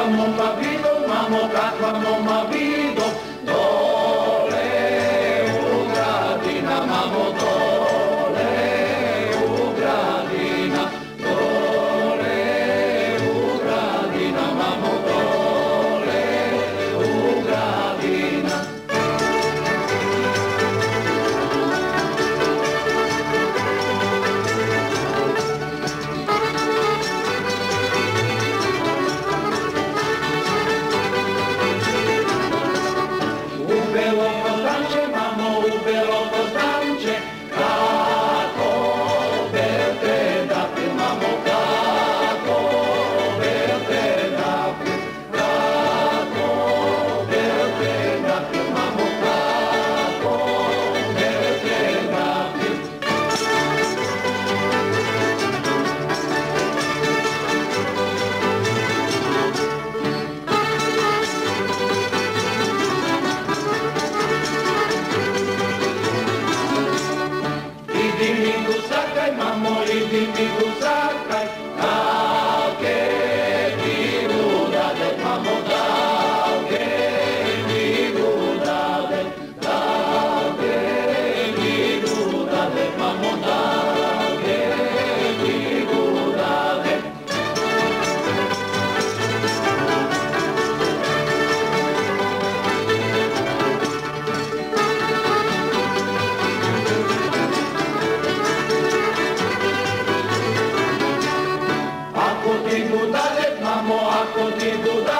momma vido, mamo kakva momma vido, dole u gradina, mamo dole u gradina, dole u gradina, mamo dole u gradina. Idi mi gusakaj, dalke mi budade, mamo dalke mi budade, dalke mi budade, mamo dalke mi budade. Ako ti budade, mamo, ako ti budade,